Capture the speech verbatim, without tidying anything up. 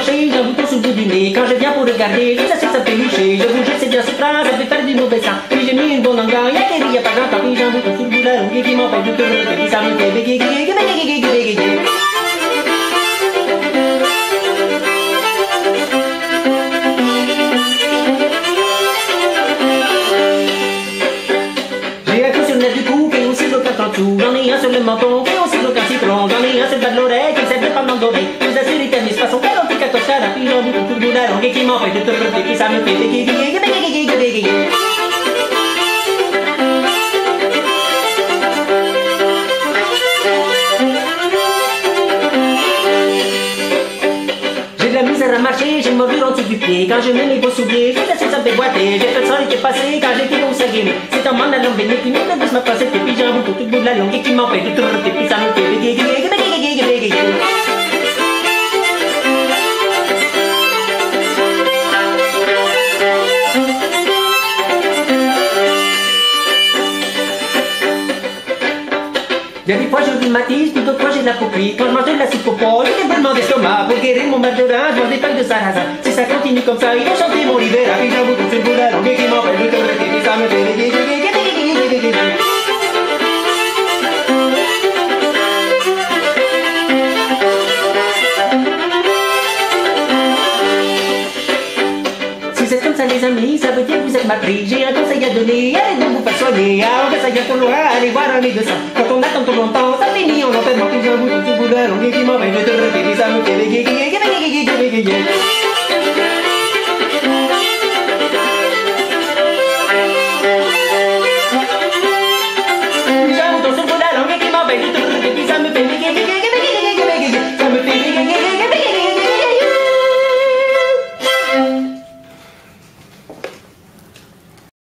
marché, j'ai un bouton sous le bout du nez. Quand je viens pour regarder, je sais que ça fait loucher. Je vous jette, c'est bien ce plat, ça fait faire du mauvais sang. Puis j'ai mis une bonne engang, y'a qu'à y'a pas grand temps. Puis j'ai un bouton sous le bout de la langue qui m'empêche de te regarder. Puis ça me fait bégayer, bégayer, bégayer, bégayer, bégayer. J'en ai un sur le menton, qui aussi bloque un citron. J'en ai un sur le bas de l'oreille, qui me sert de pas m'endormir. Je vous assure, il t'amuse façon cadeau, puis quatorze caras. Puis j'en boucle tout le bout de la langue et qui m'empêche de te regarder. Puis ça me fait bégayer, bégayer, bégayer, bégayer. J'ai de la misère à marcher, j'ai une morbure en dessous du pied. Quand je mets mes beaux souliers, je laisse ça me fait boiter. J'ai fait ça l'été passé quand j'étais au Saguenay. C'est en m'en allant baigner qu'une autre bouche m'a passé. Puis j'ai un bouton tout le bout de la langue et qui m'empêche de te regarder. Puis ça me fait bégayer, bégayer, bégayer, bégayer, bégayer. Il y a des fois je rhumatisme, puis d'autres fois j'ai de la poucrite. Quand je mange de la soupe au poil, j'ai des brûlements d'estomac. Pour guérir mon mal de rein, je mange des feuilles de sarrasin. Si ça continue comme ça, il va chanter mon Rivera. Puis j'ai un bouton sur le bout de la langue et qui m'empêche de te regarder. Puis ça me fait bégayer, bégayer, bégayer, bégayer, bégayer. Les amis, ça veut dire que vous êtes mal pris. J'ai un conseil à donner, allez donc vous faire soigner. Ah, on va ça pour loin, allez voir un médecin. Quand on attend trop longtemps, ça finit en enfermement. Puis j'ai un bouton sur le bout de la langue et qui m'empêche de te regarder. Puis ça me fait bégayer, bégayer, bégayer, bégayer, bégayer.